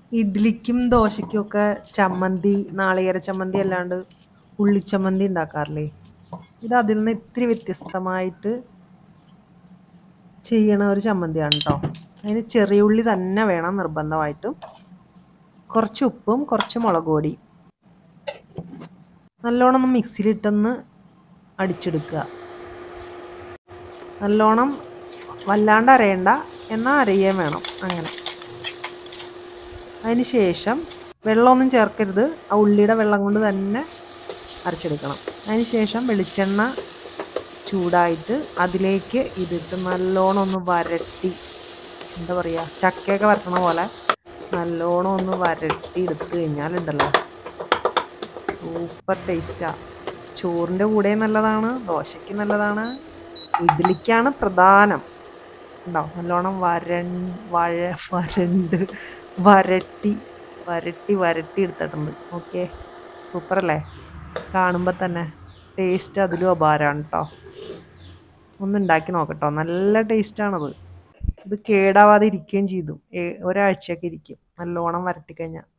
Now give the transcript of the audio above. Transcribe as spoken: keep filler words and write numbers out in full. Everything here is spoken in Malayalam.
ഇഡ്ലിക്കും ദോശയ്ക്കും ഒക്കെ ചമ്മന്തി നാളികേര ചമ്മന്തി അല്ലാണ്ട് ഉള്ളിച്ചമ്മന്തി ഉണ്ടാക്കാറില്ലേ? ഇത് അതിൽ നിന്ന് ഇത്തിരി വ്യത്യസ്തമായിട്ട് ചെയ്യണ ഒരു ചമ്മന്തിയാണ് കേട്ടോ. അതിന് ചെറിയ ഉള്ളി തന്നെ വേണം നിർബന്ധമായിട്ടും. കുറച്ച് ഉപ്പും കുറച്ച് മുളക് പൊടിയും നല്ലോണം ഒന്ന് മിക്സിയിലിട്ടൊന്ന് അടിച്ചെടുക്കുക. നല്ലോണം വല്ലാണ്ട് അരയണ്ട, എന്നാൽ അരയുകയും വേണം. അങ്ങനെ അതിന് ശേഷം വെള്ളമൊന്നും ചേർക്കരുത്, ആ ഉള്ളിയുടെ വെള്ളം കൊണ്ട് തന്നെ അരച്ചെടുക്കണം. അതിന് ശേഷം വെളിച്ചെണ്ണ ചൂടായിട്ട് അതിലേക്ക് ഇതിട്ട് നല്ലോണം ഒന്ന് വരട്ടി, എന്താ പറയുക, ചക്കയൊക്കെ വരട്ടണ പോലെ നല്ലോണം ഒന്ന് വരട്ടി എടുത്തു കഴിഞ്ഞാലുണ്ടല്ലോ സൂപ്പർ ടേസ്റ്റാണ്. ചോറിൻ്റെ കൂടെ നല്ലതാണ്, ദോശയ്ക്ക് നല്ലതാണ്, ഇഡ്ഡലിക്കാണ് പ്രധാനം. ഉണ്ടാവും നല്ലോണം വര വഴ വരണ്ട് വരട്ടി വരട്ടി വരട്ടി എടുത്തിട്ടുണ്ട്. ഓക്കെ, സൂപ്പർ അല്ലേ? കാണുമ്പോൾ തന്നെ ടേസ്റ്റ് അതിലും അപാരമാണ് കേട്ടോ. ഒന്നുണ്ടാക്കി നോക്കട്ടോ, നല്ല ടേസ്റ്റാണത്. ഇത് കേടാവാതെ ഇരിക്കുകയും ചെയ്തു, ഒരാഴ്ചയൊക്കെ ഇരിക്കും നല്ലോണം വരട്ടി കഴിഞ്ഞാൽ.